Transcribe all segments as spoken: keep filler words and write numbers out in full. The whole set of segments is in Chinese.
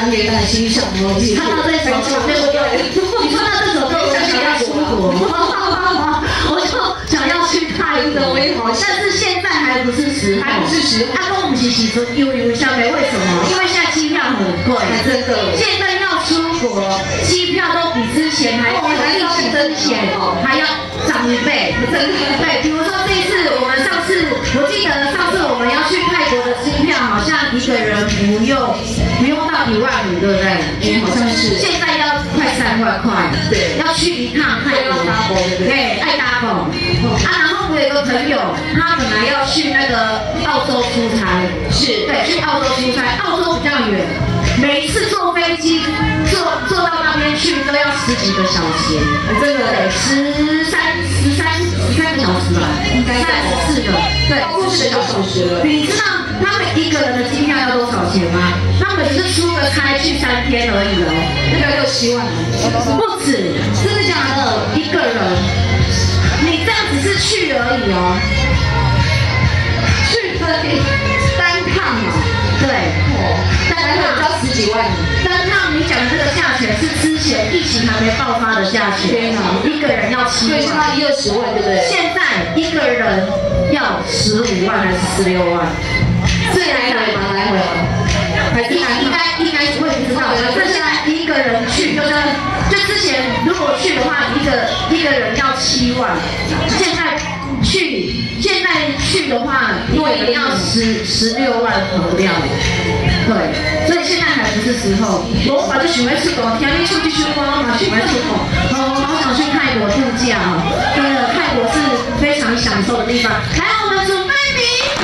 当元旦欣赏哦。 看到这首歌，对不对？你看到这首歌，我就想要出国，我就想要去泰国。但是现在还不是时候， 还不是时候。 他跟我们其实说犹豫一下没为什么？因为现在机票很贵， 真的。 现在要出国，机票都比之前还还要增钱，还要涨一倍，真的。对，比如说这一次我们上次，我记得上次我们要去泰国的机票，好像一个人不用不用到一万五，对不对？ 嗯，好像是。 现在要快三万块，对，要去一趟泰国，对，爱搭宝。啊，然后我有一个朋友，他本来要去那个澳洲出差，是对，去澳洲出差，澳洲比较远，每一次坐飞机坐坐到那边去都要十几个小时，真的得十三十三十三个小时吧，应该三十四个，对， 四十个小时了。 你知道他们一个人的机票要多少钱吗？他们只是出个差去三天而已哦， 那个六七万， 不止，真的假的？一个人，你这样只是去而已哦，去而已，单趟哦，对，单趟要十几万。 单趟你讲的这个价钱是之前疫情还没爆发的价钱，天哪，一个人要七万， 对，相当于二十万，对不对？ 现在一个人要十五万还是十六万？ 是来回吗？来回吗？还是应该应该我也不知道，反正现在一个人去就是就之前如果去的话，一个一个人要七万，现在去现在去的话，一个人要十十六万跑不掉，对，所以现在还不是时候。我把就喜欢出国，天天出去出国，嘛喜欢出国，哦，好想去泰国度假哦，真的，泰国是非常享受的地方。来，我们准备比。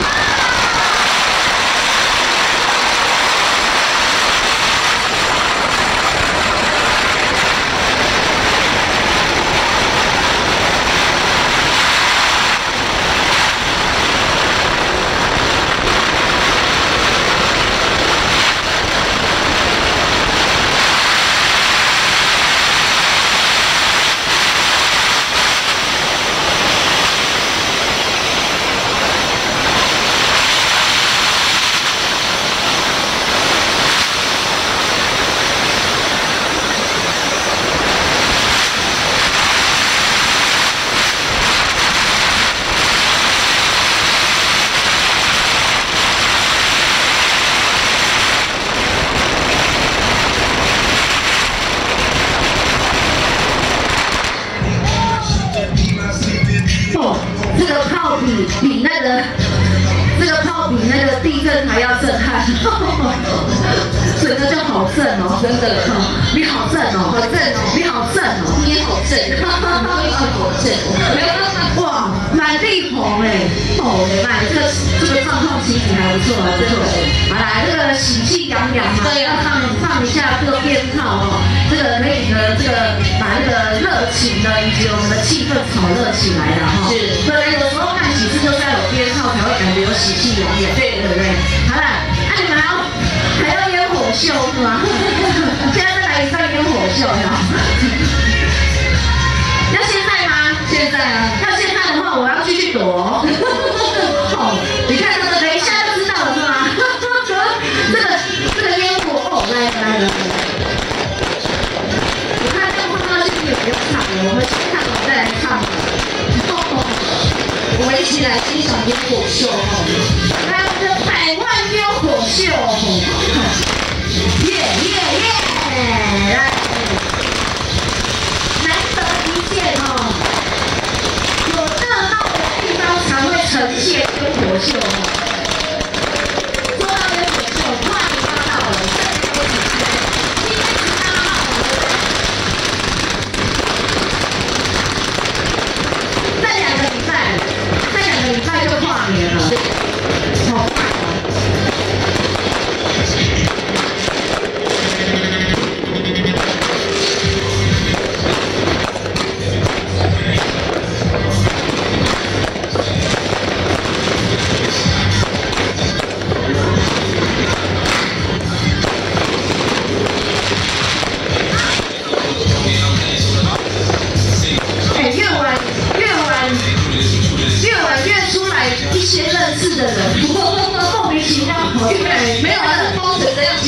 这个炮比比那个，这个炮比那个地震还要震撼，整个就好震哦，真的，你好震哦，好震哦，你好震哦， 你也好震，你也好震， 哇，满地红哎，哦，没办法，这个这个状况其实还不错啊，真的，好来，这个喜气洋洋嘛，对，要放放一下这个鞭炮哦，这个可以呢，这个把这个热情呢以及我们的气氛炒热起来了哈，是。本来有时候看喜事就是要有鞭炮才会感觉有喜气洋洋，对对不对？好了，那、啊、你们还要还要烟火秀是吗？现在再来一段烟火秀呀！要现在吗？现在啊！要现在的话，我要继续躲。哦，你看这个，等一下就知道了是吗？这个这个烟火哦，来来来，我看这样放到这里不用唱了，我们先看完再来唱。 我们一起来欣赏烟火秀哈！ 还有这百万烟火秀，耶耶耶！来，难得一见哦，有热闹的地方才会呈现烟火秀哦。说到烟火秀，跨年要到了，剩下有几天？七月十三号，再两个礼拜。再两个礼拜就跨年了，好快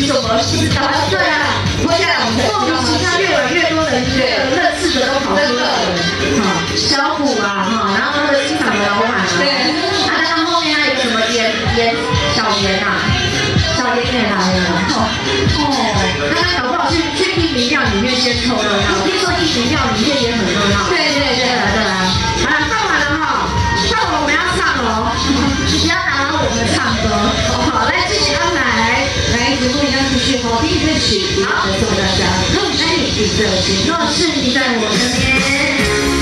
你怎么不知道？对啊，活下来我们莫名其妙越来越多人对认识的都跑出来了，哈，小虎啊哈，然后那个机场的老板啊，对，啊，然后后面还有一个什么严严小严啊，小严也来了，哦哦，那他搞不好去去地名庙里面先凑热闹，听说地名庙里面也很热闹，对对对对对啊，好了，唱完了哈，唱完我们要唱哦，不要打扰我们唱歌，好，来继续安排。来，如果你要继续好听的曲，好，送大家。若是你在我身边，若是你在我身边。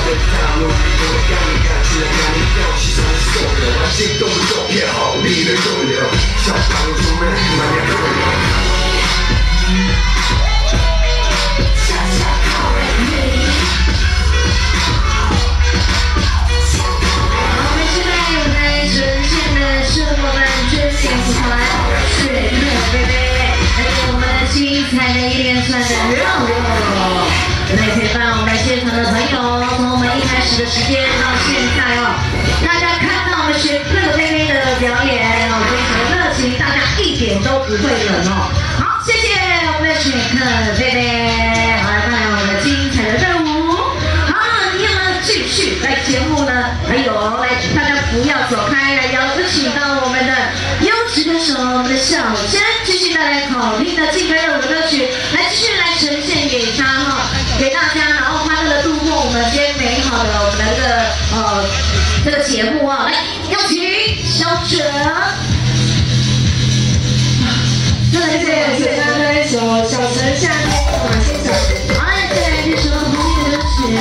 心动不动偏好，你的逗留，小房出门满眼热流。 我们现在有在呈现的是我们真心团雪克贝贝，还有我们精彩的一连串的任务。来陪伴我们现场的朋友，从我们一开始的时间到现在哦，大家看到我们雪克贝贝的表演哦，非常热情，大家一点都不会冷哦。好，谢谢我们的雪克贝贝，好来带来我们的精彩的任务。好，你有没有继续来节目呢？还有，来大家不要走开，来邀请到我们的优质歌手，我们的小珍，继续带来好听的劲歌热舞歌曲，来继续来呈现给他哈。给大家，然后欢乐的度过我们今天美好的我们的这个呃这个节目啊！来，有请小哲。 谢谢雪山的一首《小城夏天》，马欣赏。 好，再来这首好听的歌曲。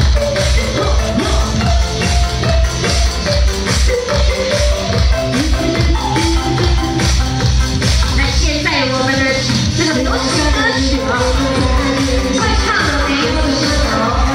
那现在我们的这个流行歌曲啊，会唱的没有歌手。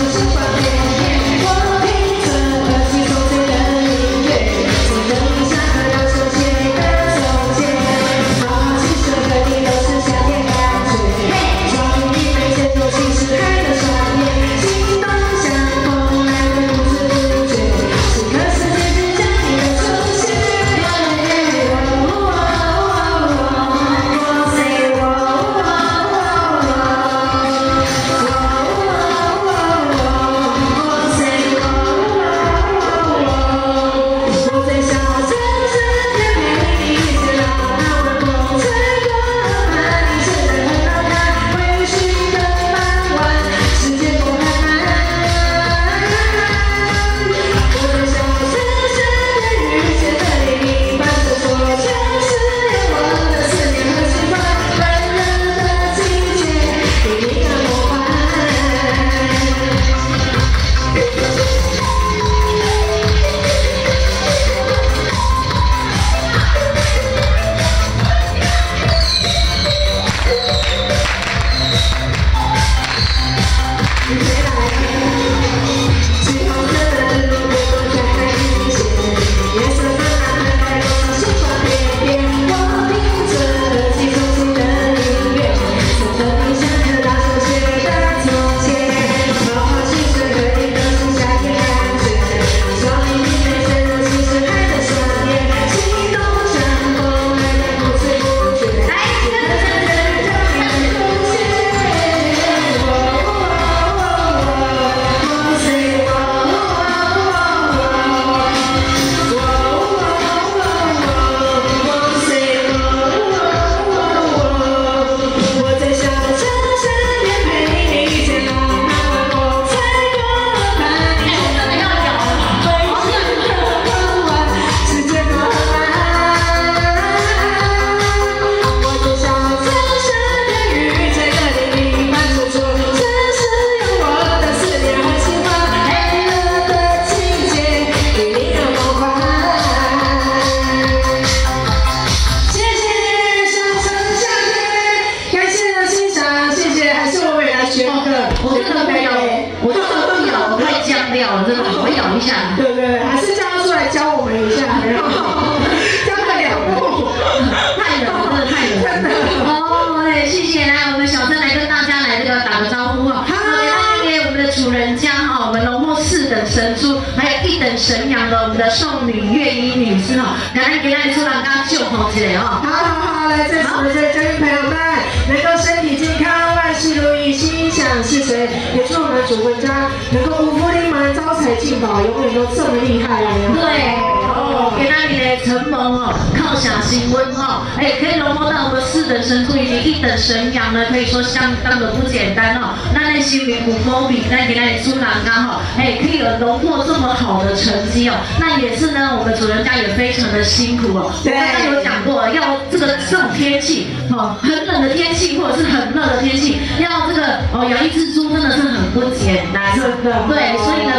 对对，还是叫他出来教我们一下，教个两步， 太冷了，太冷了，真的。哦，对，谢谢，来，我们小珍来跟大家来这个打个招呼哈。好，来给我们的主人家哈，我们荣获四等神猪，还有一等神羊的我们的少女月衣女士哈，赶快给大家出来，刚刚就好起来哈。 好好好，来，在场的这些嘉宾朋友们，能够身体健康，万事如意，心想事成，也祝我们主文家能够五福临门，招财进宝，永远都这么厉害啊！ 对，哦，给那里的承蒙哦，靠想新温哦，哎，可以荣获到我们四等神猪以及一等神羊呢，可以说相当的不简单哦。那那些名古风比，那给那里出栏杆哈，哎，可以有荣获这么好的成绩哦，那也是呢，我们主人家也非常的辛苦哦。我刚刚有讲过，要这个这种天气哦，很冷的天气或者是很热的天气，要这个哦养一只猪真的是很不简单，对，所以呢。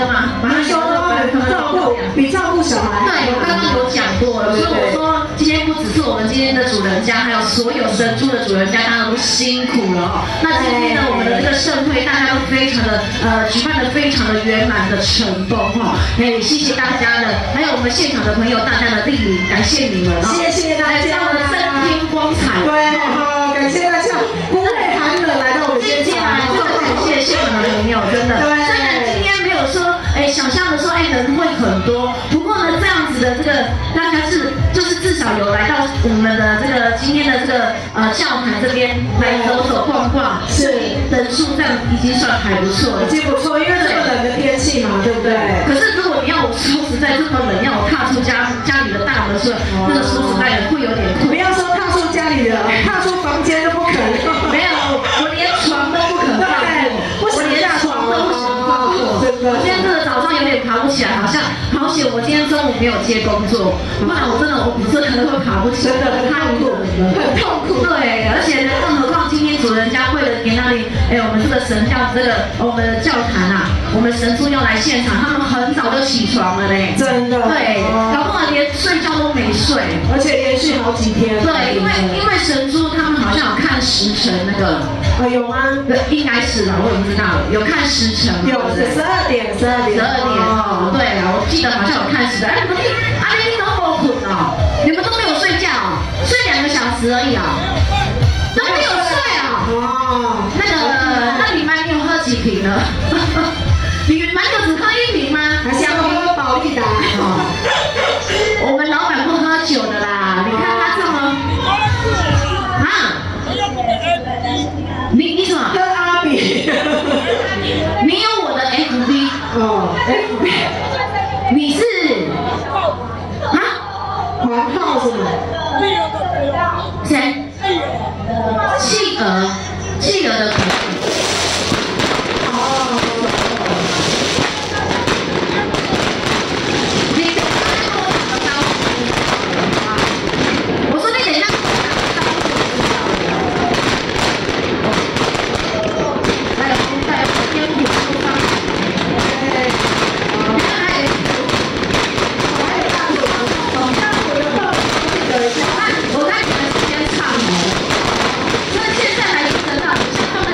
所有神猪的主人家当然都辛苦了哦。那今天呢，我们的这个盛会大家都非常的呃举办的非常的圆满的成功哈。哎，谢谢大家的，还有我们现场的朋友大家的莅临，感谢你们哦。 谢谢大家， 让我们增添光彩。 对，好，感谢大家不畏寒冷来到我们现场， 真的感谢现场的朋友，真的。 对。 虽然今天没有说，哎，想象的说，哎，人会很多，不过呢，这样子的这个大家是就是至少有来到我们的这个今天的这个呃教堂这边来走走逛逛， 是人数这样已经算还不错了， 已经不错，因为这么冷的天气嘛，对不对？ 可是如果你要我说实在这么冷，要我踏出家家里的大门是，那个说实在的会有点困。 不要说踏出家里的，踏出房间都不可能。 没有，我连床都不可能踏过，我连床都不想踏过。真的，我今天这个早上有点爬不起来，好像好险，我今天中午没有接工作，不然我真的我真的可能会爬不起来，真的很痛苦，很痛苦。对，而且呢，更何况今天主人家为了给那里，哎，我们这个神教这个我们的教堂啊，我们神父要来现场，他们很早就起床了嘞， 真的。 对，搞不好连睡觉都没睡， 而且连续好几天。 对，因为因为神猪他们好像有看时辰那个， 啊有吗？ 应该是吧，我也不知道，有看时辰， 有十二点，十二点， 十二点哦，对啊，我记得好像有看时辰。哎，你阿丽你都没困哦，你们都没有睡觉哦，睡两个小时而已啊，都没有睡啊。哦，那个，那你们你有喝几瓶呢？你们就只喝一瓶吗？ 还是要喝保利达？ 哦，我们老板不喝酒的啦，你看他这么啊？你你什么？ 跟阿比。 你有我的 F B 哦 ，F B。 你是啊？ 环号是吗？ 谁？企鹅，企鹅的可爱。哦。你等一下跟我打个招呼。我说你等一下跟我打个招呼。来，来，边品出发。对。你看还有，还有大腿，大腿的到底记得一下。我看你们时间差哦，所以现在还不知道，他们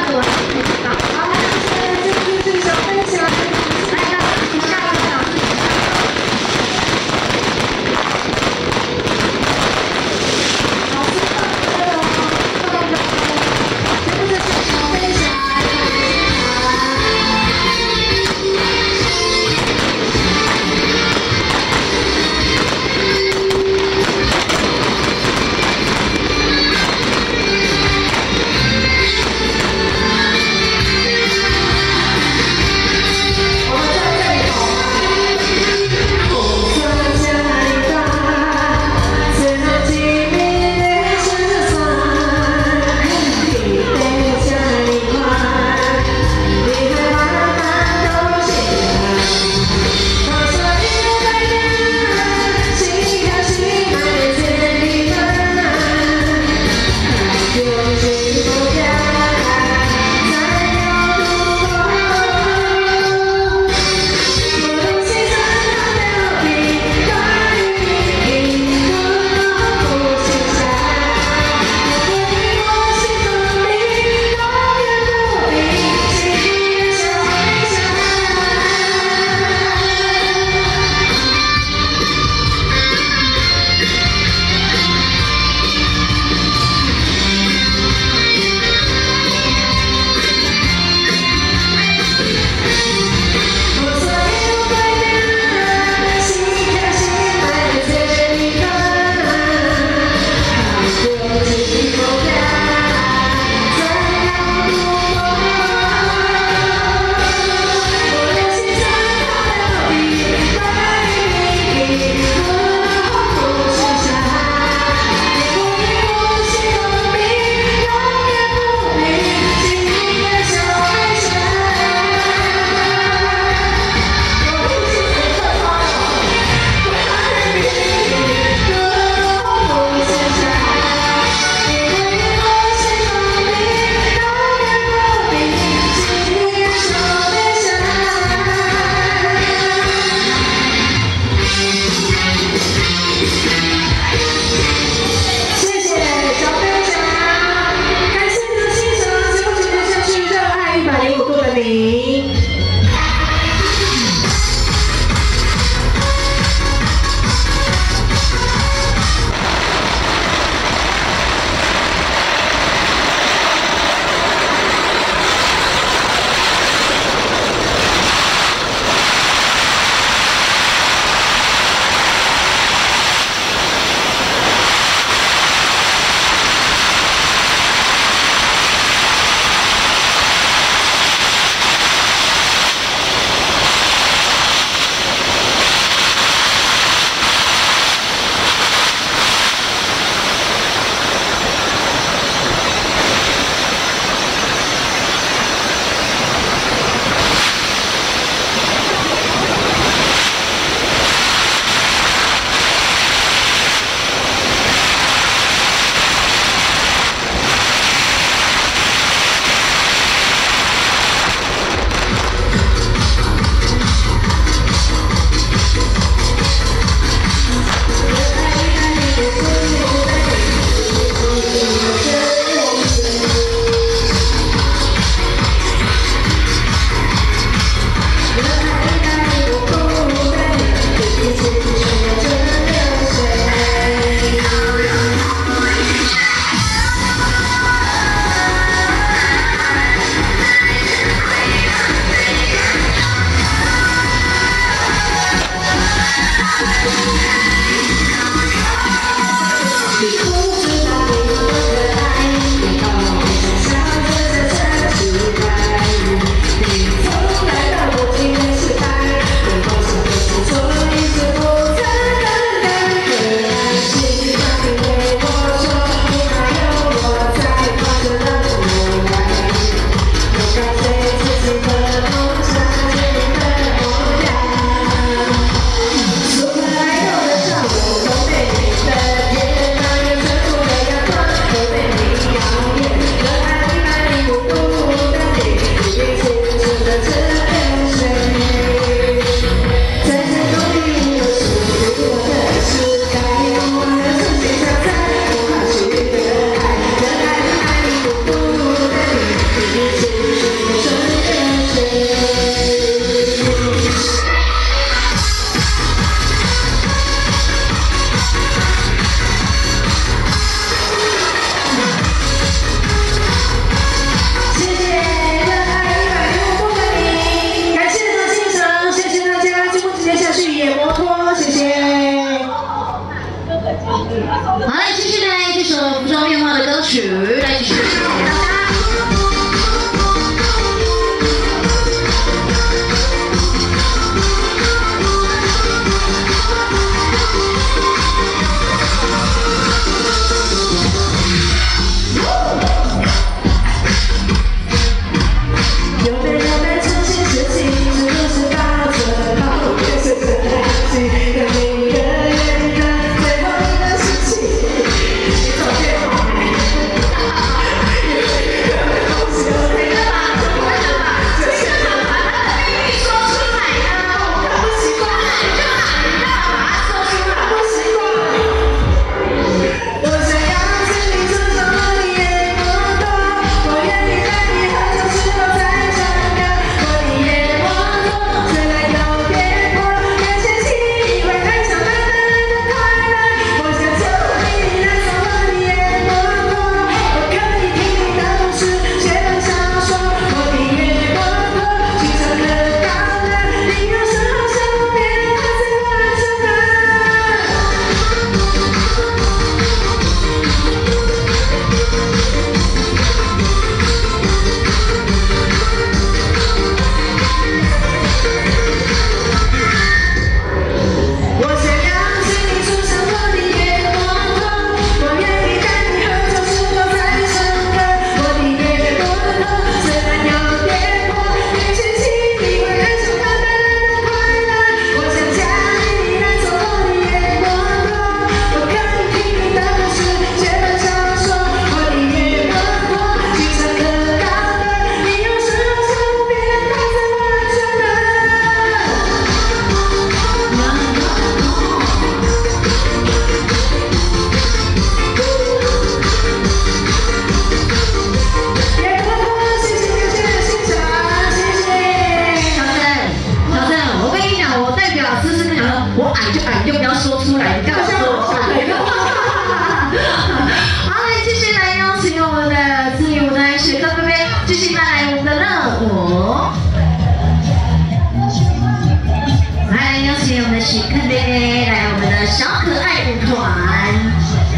的许看妹妹，来我们的小可爱舞团。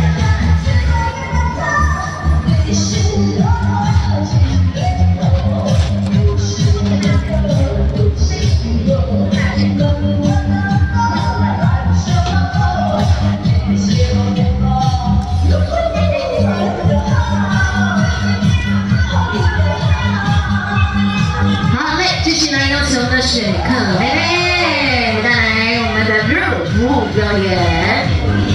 水可妹妹带来我们的热舞表演。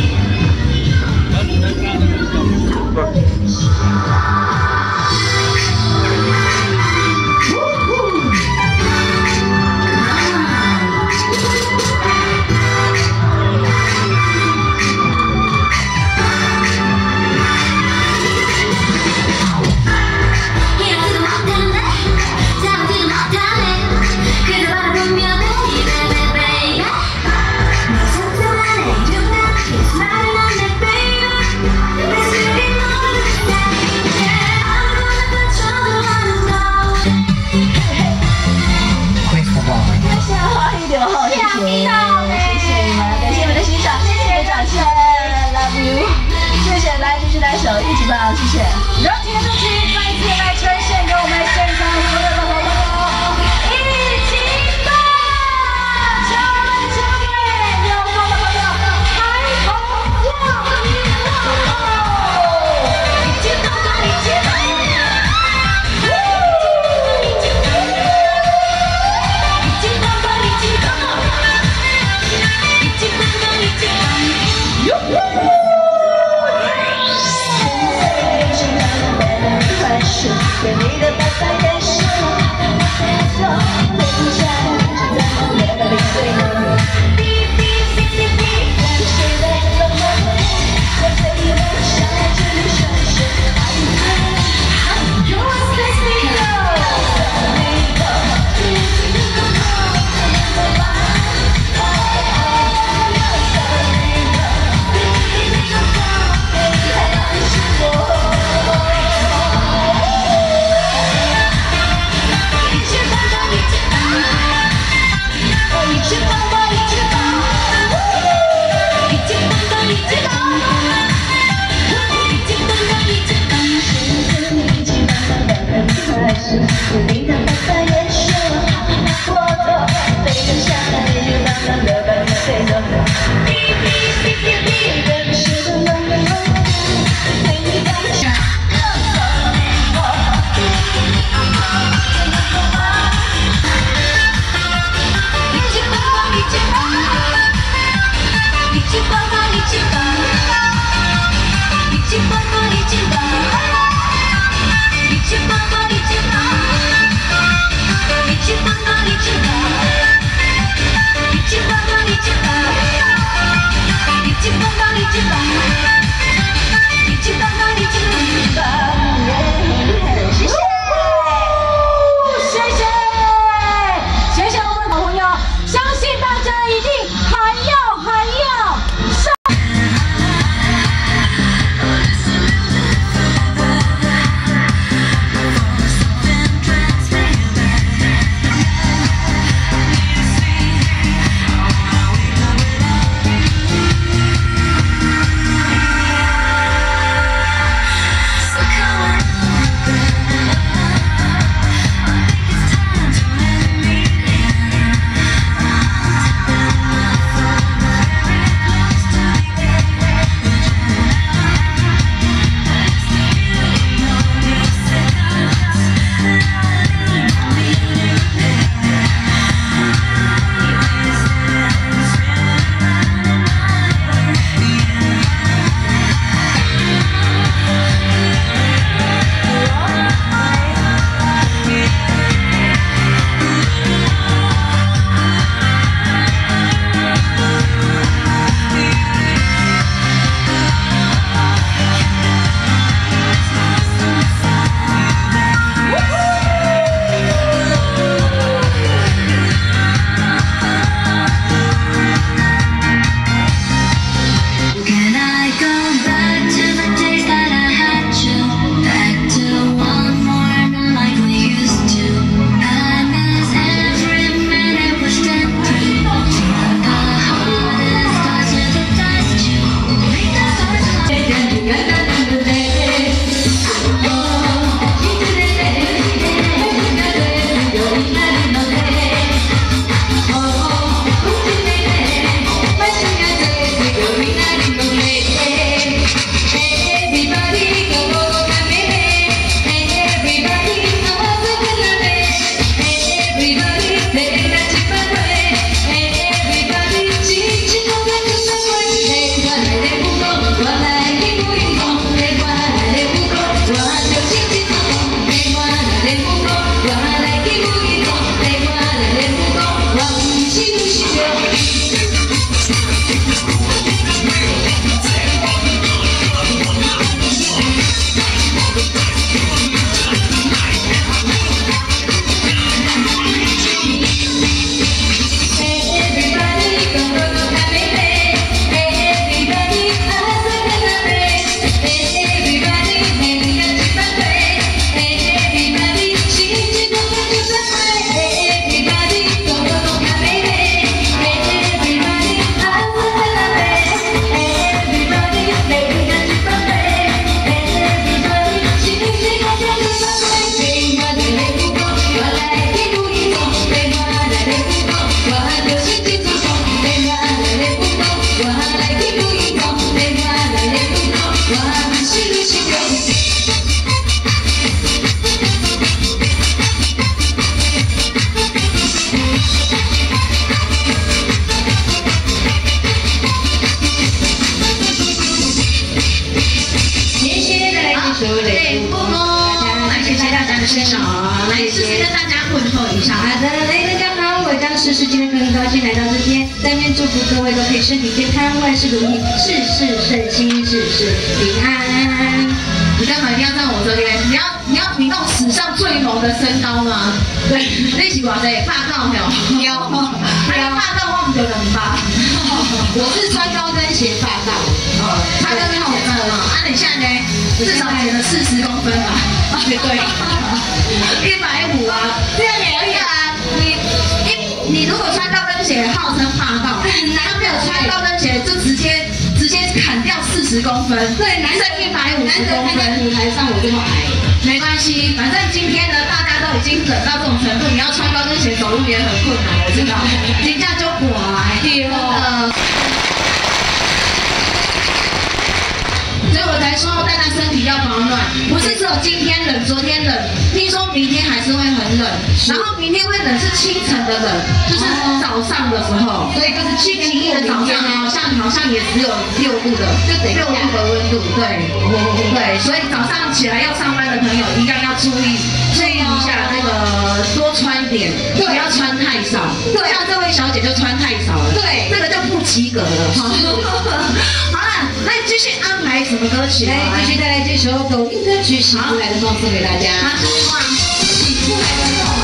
手一起吧，谢谢。让今天的曲再一次来呈现给我们现场所有的好朋友，一起吧！敲门敲门，有空的朋友抬头望一望。一起动动，一起动动，一起动动，一起动动，一起动动，一起动动。 今天很高兴来到这边，在面祝福各位都可以身体健康，万事如意，事事顺心，事事平安。 你干嘛一定要站我这边？你要你要你那种史上最萌的身高吗？对，你是偌济霸道没有？有，还有霸道我唔就两八。我是穿高跟鞋霸道，哦，穿高跟鞋霸道。啊，你现在呢？至少减了四十公分吧？对对，一百五啊，这样也可以啊。你一你如果穿高跟鞋，号称霸道，他没有穿高跟鞋就直接。直接砍掉四十公分，对，男生一百五十公分。 舞台上我这么矮， 没关系，反正今天呢，大家都已经冷到这种程度，你要穿高跟鞋走路也很困难，我知道。今天就过来，真的。所以我才说大家身体要保暖，不是只有今天冷，昨天冷，听说明天还是会很冷，然后明天会冷是清晨的冷，就是早上的时候，所以就是星期一的早上好像好像也只有六度的，就得六度的温度，对，对，所以早上起来要上班的朋友一样要注意注意一下那个多穿一点，不要穿太少，对，像这位小姐就穿太少了，对，这个就不及格了。好了，那继续安排什么歌曲？ 来，继续带来这首抖音歌曲《洗出来的梦》送给大家。 哇，洗出来的梦。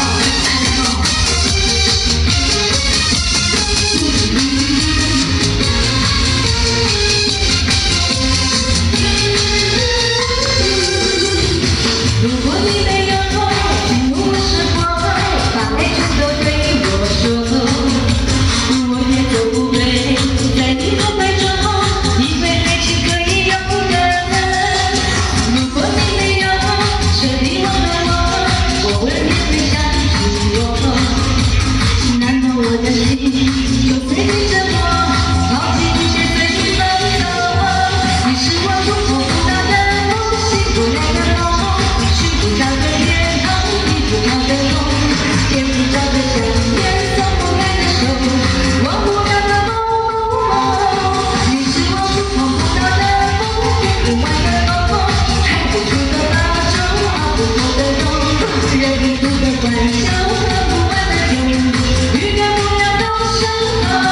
如果你没有痛，请问我是否把爱全都对我说？我也都不配在你的怀中，因为爱情可以永远。如果你没有彻底忘了我，我会面对想起我。难道我的心就随你折磨，抛弃一切随你奔走？你是我触碰不到的梦，醒不来的梦。不着的天空，你不着的梦，牵不着的项链，松不开的手，忘不了的梦梦梦。你是我触碰不到的梦，点不完的梦，猜不出的那种熬不透的痛，忍不住的欢笑，喝不完的酒，预感不了的伤口。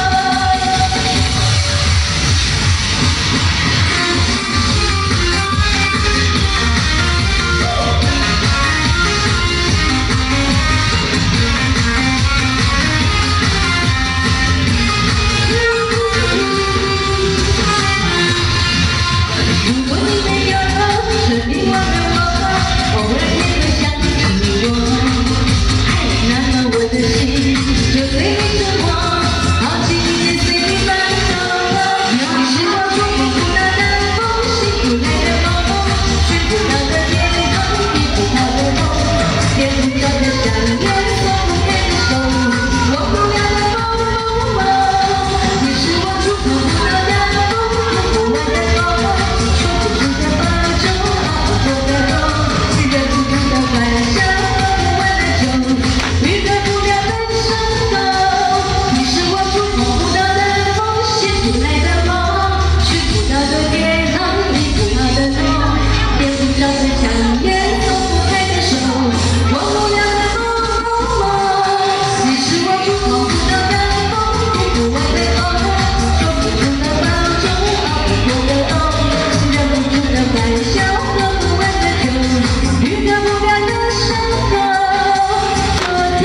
如果你没有彻底忘了我，偶尔也会想起我。难道我的心就随你折磨，抛弃一切随你奔走？你是我触碰不到的风，醒不来的梦，去不到的天空，遇不到的梦，牵不着的项链，松不开的手，忘不了的梦梦梦。你是我触碰不到的风，点不完的梦。说不出的抱住，熬不透的痛，忍不住的欢笑，喝不完的酒，预感不了的伤口。你是我触碰不到的风，醒不来的梦，去不到的天堂，遇不到的梦，点不着的香烟，松不开的手，忘不了的梦梦梦。你是我触碰不到的风，点不完的梦，说不出的抱住，熬不透的痛。忍不住的欢笑，喝不完的酒，预感不了的伤口，多痛。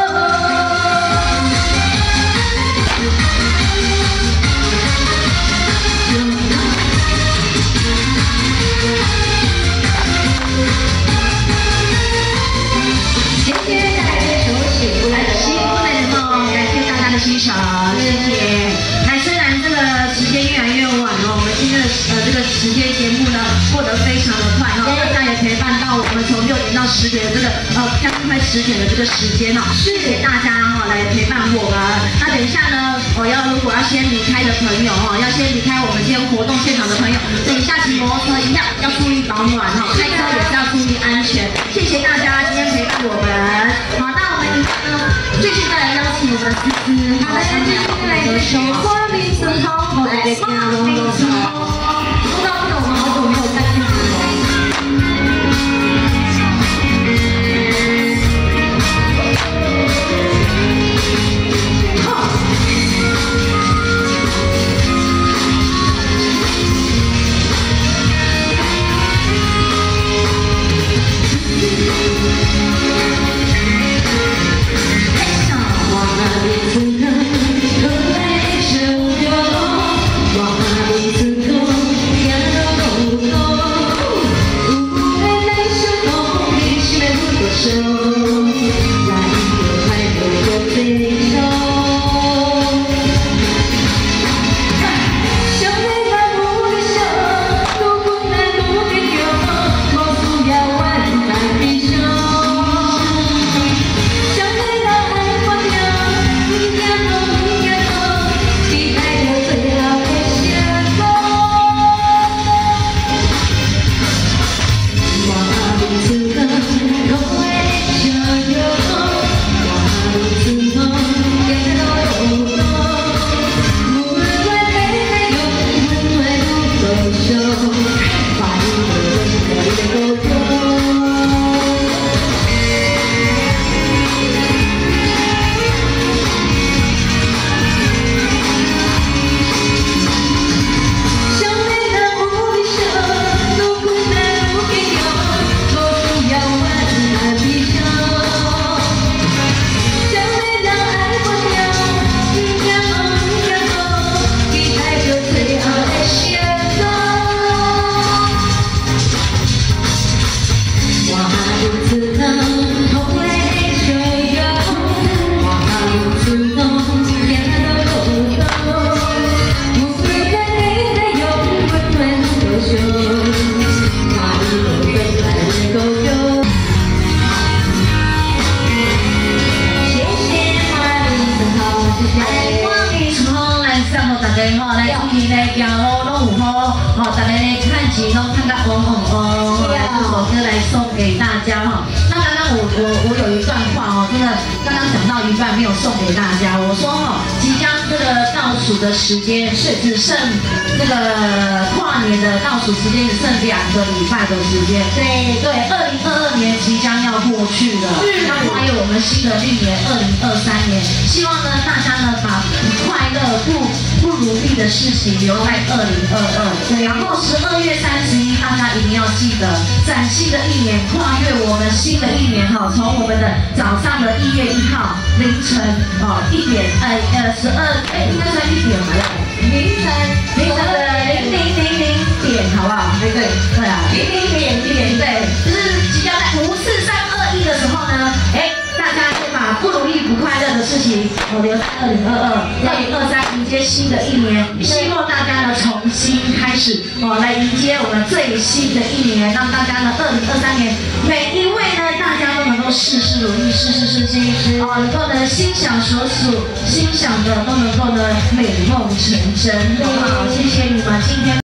今天带来这首《醒不来的心》， 感谢大家的欣赏，谢谢。那虽然这个时间越来越晚哦，我们今天的呃这个时间节目呢过得非常的快哦，大家也陪伴到我们从六点到十点的这个呃将近快十点的这个时间哦，谢谢大家哈、哦、来陪伴我们。那等一下呢，我要如果要先离开的朋友哈、哦，要先离开我们今天活动现场的朋友，等一下骑摩托车一样要注意保暖哈、哦，开车也是要注意安全。谢谢大家今天陪伴我们。好，那我们呢继续再来邀请我们思思，好，大家继续来这首《花名字好》，来《花名字好》。说到这个，我们好久没有再见了。 吼，来今年呢行路拢有好，吼，大家呢看钱拢看到旺旺旺，来这首歌来送给大家哈。那刚刚我我我有一段话哦，真的刚刚讲到一半没有送给大家，我说哈，即将这个倒数的时间是只剩那个跨年的倒数时间只剩两个礼拜的时间，对对，二零二二年即将要过去了，要跨越我们新的一年二零二三年，希望呢大家呢把不快乐不不如意的事情留在二零二二，然后十二月三十一大家一定要记得，崭新的一年跨越我们新的一年哈，从我们的早上的一月一号凌晨哦一点呃呃十二哎应该算一点好不好？凌晨凌晨的零零零零点好不好？对对对啊，零零点一点对，就是即将在五四三二一的时候呢，哎。大家就把不如意、不快乐的事情，我留在二零二二、二零二三迎接新的一年。希望大家呢重新开始，哦，来迎接我们最新的一年，让大家呢二零二三年每一位呢大家都能够事事如意、事事顺心，哦，能够呢心想所属、心想的都能够呢美梦成真，好不好？谢谢你们今天。